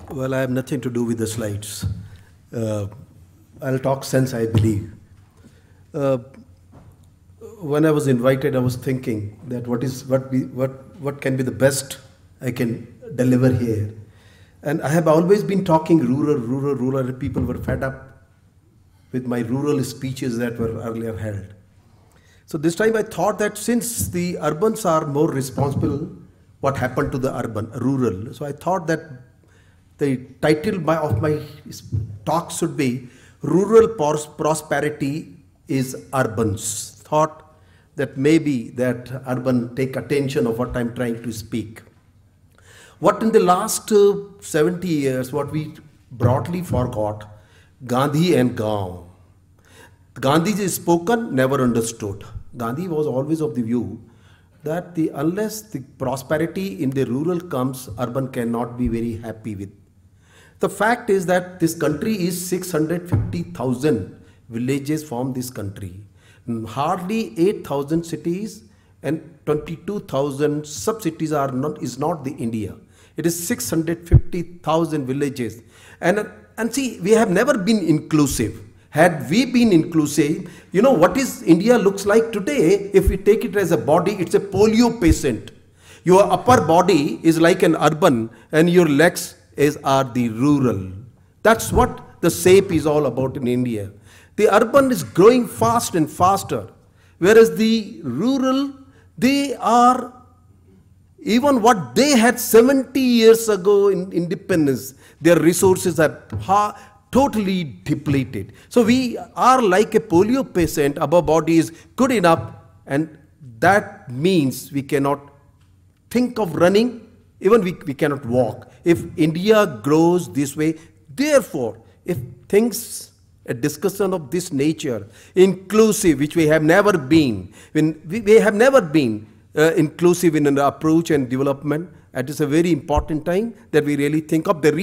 Well, I have nothing to do with the slides. I'll talk sense, I believe. Uh, when I was invited, I was thinking that what can be the best I can deliver here. And I have always been talking rural, and people were fed up with my rural speeches that were earlier held. So this time I thought that since the urbans are more responsible, what happened to the rural. So I thought that the title of my talk should be Rural Prosperity is Urbans. Thought that maybe that urban take attention of what I'm trying to speak. What in the last 70 years, what we broadly forgot, Gandhi and Gaon. Gandhi is spoken, never understood. Gandhi was always of the view that unless the prosperity in the rural comes, urban cannot be very happy with. The fact is that this country is 650,000 villages form this country. Hardly 8,000 cities and 22,000 sub-cities is not the India. It is 650,000 villages. And see, we have never been inclusive. Had we been inclusive, you know what is India looks like today? If we take it as a body, it's a polio patient. Your upper body is like an urban and your legs are the rural. That's what the shape is all about in India. The urban is growing fast and faster, whereas the rural, they are even what they had 70 years ago in independence, their resources are totally depleted. So we are like a polio patient, our body is good enough, and that means we cannot think of running, even we cannot walk. If India grows this way, therefore, if things, a discussion of this nature, inclusive, which we have never been, we have never been inclusive in an approach and development, it is a very important time that we really think of. The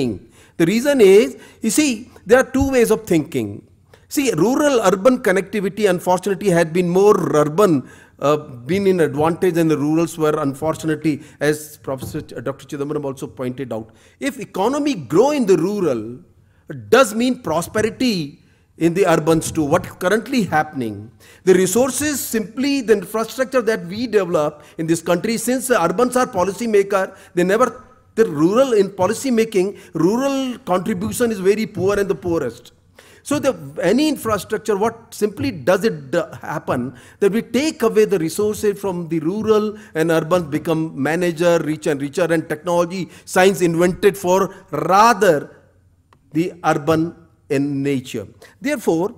reason is, you see, there are two ways of thinking. See, rural-urban connectivity, unfortunately, had been more urban, been in advantage, and the rurals were, unfortunately, as Professor Dr. Chidambaram also pointed out. If economy grow in the rural, it does mean prosperity in the urbans too. What is currently happening? The resources, simply the infrastructure that we develop in this country, since the urbans are policy maker, the rural in policy making, rural contribution is very poor and the poorest. So any infrastructure, what simply does it happen, that we take away the resources from the rural and urban become manager, richer and richer, and technology, science invented for rather the urban in nature. Therefore,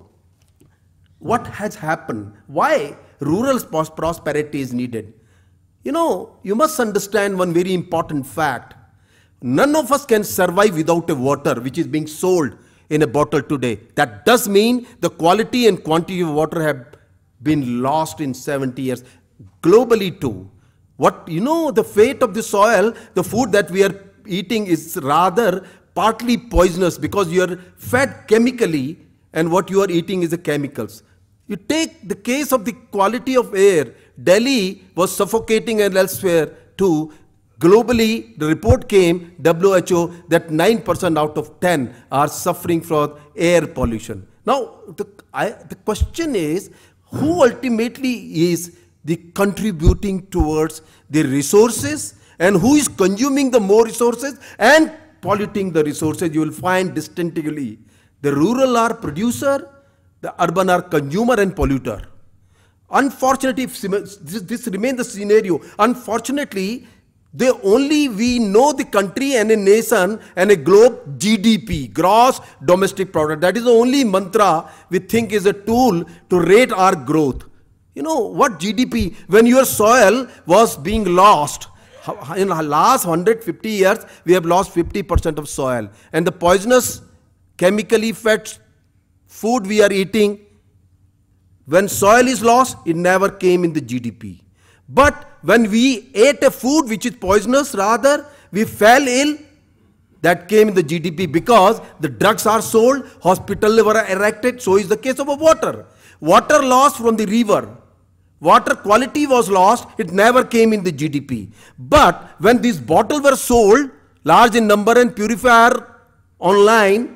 what has happened? Why rural prosperity is needed? You know, you must understand one very important fact. None of us can survive without a water which is being sold in a bottle today. That does mean the quality and quantity of water have been lost in 70 years. Globally too. The fate of the soil, the food that we are eating is rather partly poisonous because you are fed chemically and what you are eating is the chemicals. You take the case of the quality of air. Delhi was suffocating and elsewhere too. Globally, the report came, WHO, that 9% out of 10 are suffering from air pollution. Now, the question is, who ultimately is the contributing towards the resources and who is consuming the more resources and polluting the resources? You will find distinctively the rural are producer, the urban are consumer and polluter. Unfortunately, this remains the scenario. Unfortunately, we know the country and a nation and a globe GDP, gross domestic product. That is the only mantra we think is a tool to rate our growth. You know what GDP, when your soil was being lost, in the last 150 years, we have lost 50% of soil. And the poisonous, chemically fed food we are eating, when soil is lost, it never came in the GDP. But when we ate a food which is poisonous, rather, we fell ill, that came in the GDP because the drugs are sold, hospitals were erected, so is the case of water. Water lost from the river. Water quality was lost, it never came in the GDP. But when these bottles were sold, large in number and purifier online,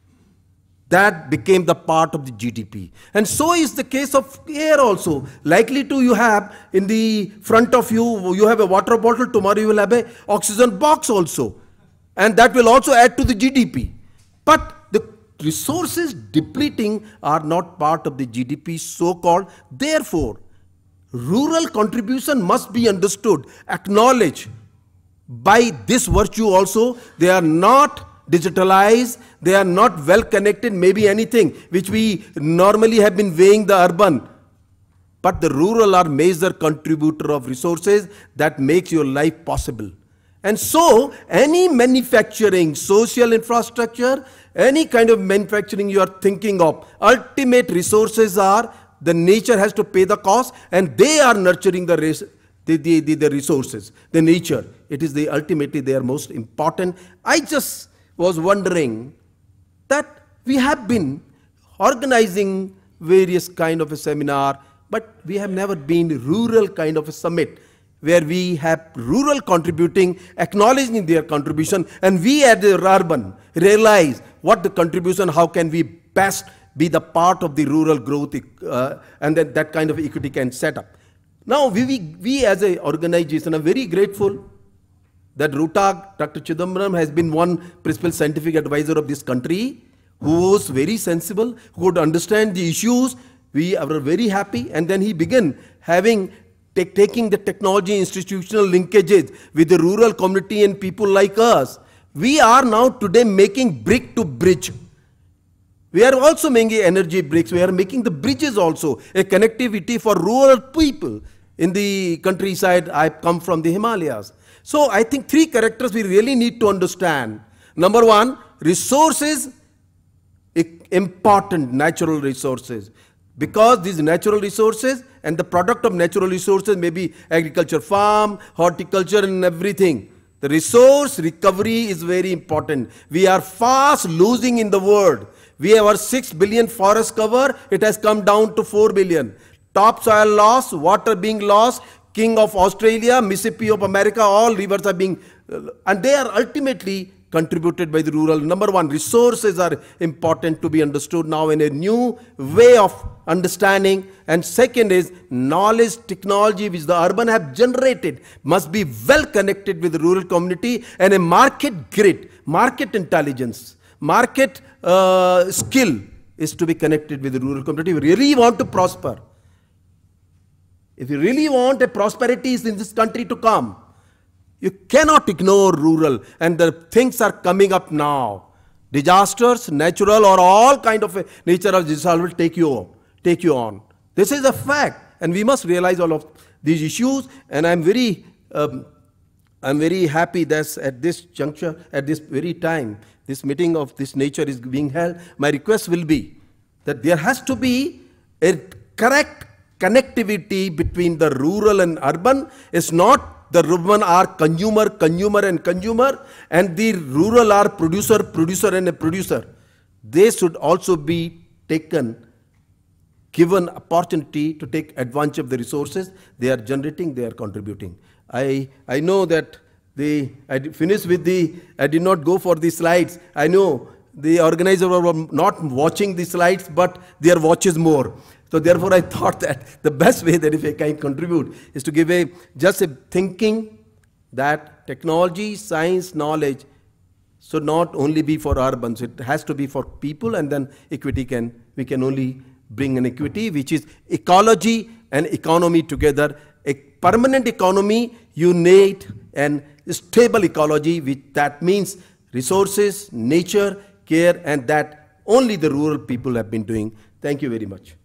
that became the part of the GDP. And so is the case of air also. Likely to you have in the front of you, you have a water bottle, tomorrow you will have a oxygen box also. And that will also add to the GDP. But the resources depleting are not part of the GDP, so-called. Therefore, rural contribution must be understood, acknowledged by this virtue also. They are not digitalized, they are not well connected, maybe anything which we normally have been weighing the urban. But the rural are major contributor of resources that makes your life possible. And so any manufacturing, social infrastructure, any kind of manufacturing you are thinking of, ultimate resources are, the nature has to pay the cost, and they are nurturing the resources, the nature. It is the ultimately they are most important. I just was wondering that we have been organizing various kind of a seminar, but we have never been rural kind of a summit where we have rural contributing, acknowledging their contribution, and we at the urban realize what the contribution, how can we best be the part of the rural growth, and then that kind of equity can set up. Now we as an organization are very grateful that RUTAG, Dr. Chidambaram, has been one principal scientific advisor of this country, who was very sensible, who could understand the issues. We are very happy, and then he began taking the technology institutional linkages with the rural community and people like us. We are now today making brick to bridge. We are also making energy bricks. We are making the bridges also, a connectivity for rural people in the countryside. I come from the Himalayas. So I think three characters we really need to understand. Number one, resources, important natural resources. Because these natural resources and the product of natural resources may be agriculture, farm, horticulture and everything. The resource recovery is very important. We are fast losing in the world. We have our 6 billion forest cover. It has come down to 4 billion. Topsoil loss, water being lost, King of Australia, Mississippi of America, all rivers are being, and they are ultimately contributed by the rural. Number one, resources are important to be understood now in a new way of understanding. And second is knowledge, technology which the urban have generated must be well connected with the rural community, and a market grid, market intelligence, market skill is to be connected with the rural community. If you really want to prosper, if you really want a prosperity in this country to come, you cannot ignore rural, and the things are coming up now. Disasters, natural or all kind of a nature of disaster will take you on. This is a fact, and we must realize all of these issues. And I'm very happy that at this juncture, at this very time, this meeting of this nature is being held. My request will be that there has to be a correct connectivity between the rural and urban. It's not the urban are consumer, and the rural are producer and a producer. They should also be given opportunity to take advantage of the resources they are generating, they are contributing. I know that I did not go for the slides. I know the organizers were not watching the slides, but their watches more. So therefore I thought that the best way that if I can contribute is to give just a thinking that technology, science, knowledge should not only be for urbans, it has to be for people, and then equity we can only bring an equity which is ecology and economy together. A permanent economy, you need an stable ecology, that means resources, nature, care, and that only the rural people have been doing. Thank you very much.